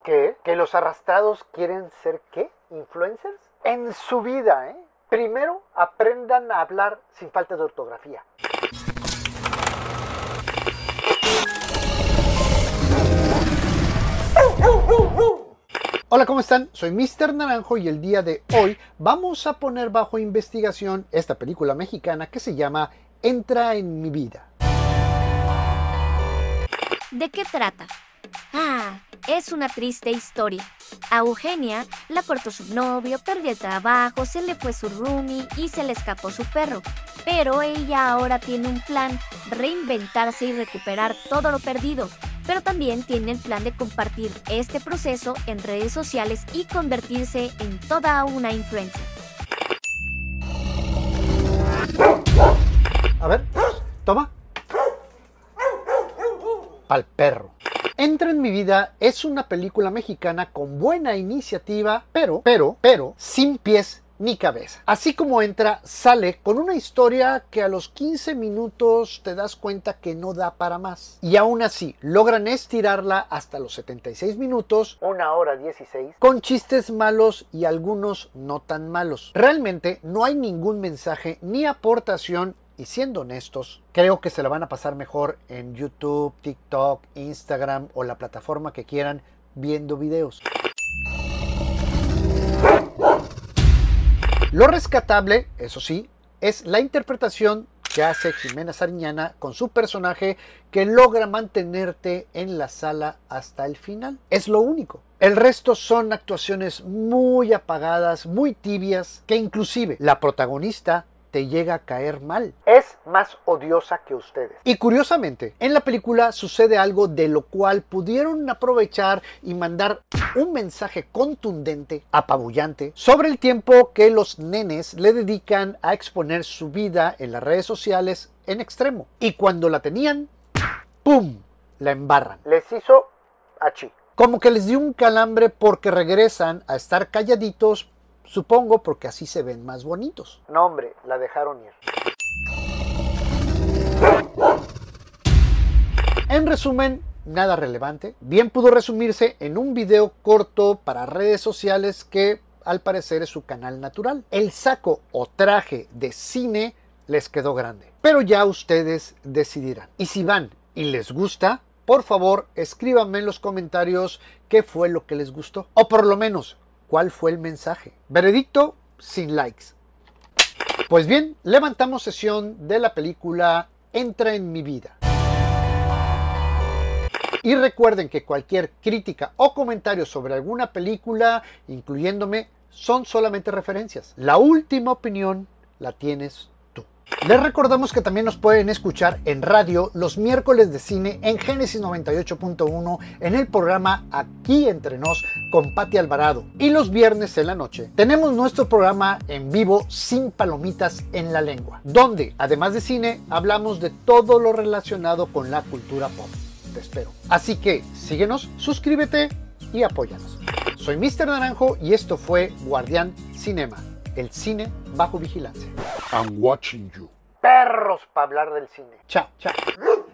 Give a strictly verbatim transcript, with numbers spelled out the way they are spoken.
¿Qué? ¿Que los arrastrados quieren ser qué? ¿Influencers? En su vida, ¿eh? Primero aprendan a hablar sin falta de ortografía. Hola, ¿cómo están? Soy míster Naranjo y el día de hoy vamos a poner bajo investigación esta película mexicana que se llama Entra en mi vida. ¿De qué trata? Ah, es una triste historia. A Eugenia la cortó su novio, perdió el trabajo, se le fue su roomie y se le escapó su perro. Pero ella ahora tiene un plan, reinventarse y recuperar todo lo perdido. Pero también tiene el plan de compartir este proceso en redes sociales y convertirse en toda una influencer. A ver, toma. Pa'l perro. Entra en mi vida es una película mexicana con buena iniciativa, pero, pero, pero, sin pies ni cabeza. Así como entra, sale con una historia que a los quince minutos te das cuenta que no da para más. Y aún así, logran estirarla hasta los setenta y seis minutos, una hora dieciséis, con chistes malos y algunos no tan malos. Realmente no hay ningún mensaje ni aportación. Y siendo honestos, creo que se la van a pasar mejor en YouTube, TikTok, Instagram o la plataforma que quieran viendo videos. Lo rescatable, eso sí, es la interpretación que hace Ximena Sariñana con su personaje, que logra mantenerte en la sala hasta el final. Es lo único. El resto son actuaciones muy apagadas, muy tibias, que inclusive la protagonista te llega a caer mal. Es más odiosa que ustedes. Y curiosamente, en la película sucede algo de lo cual pudieron aprovechar y mandar un mensaje contundente, apabullante, sobre el tiempo que los nenes le dedican a exponer su vida en las redes sociales en extremo. Y cuando la tenían, ¡pum!, la embarran. Les hizo achí. Como que les dio un calambre porque regresan a estar calladitos. Supongo porque así se ven más bonitos. No, hombre, la dejaron ir. En resumen, nada relevante. Bien pudo resumirse en un video corto para redes sociales que al parecer es su canal natural. El saco o traje de cine les quedó grande. Pero ya ustedes decidirán. Y si van y les gusta, por favor, escríbanme en los comentarios qué fue lo que les gustó. O por lo menos, ¿cuál fue el mensaje? Veredicto sin likes. Pues bien, levantamos sesión de la película Entra en mi vida. Y recuerden que cualquier crítica o comentario sobre alguna película, incluyéndome, son solamente referencias. La última opinión la tienes tú. Les recordamos que también nos pueden escuchar en radio los miércoles de cine en Génesis noventa y ocho punto uno en el programa Aquí Entre Nos con Pati Alvarado. Y los viernes en la noche tenemos nuestro programa en vivo Sin Palomitas en la Lengua, donde además de cine hablamos de todo lo relacionado con la cultura pop. Te espero. Así que síguenos, suscríbete y apóyanos. Soy míster Naranjo y esto fue Guardián Cinema. El cine bajo vigilancia. I'm watching you. Perros para hablar del cine. Chao, chao.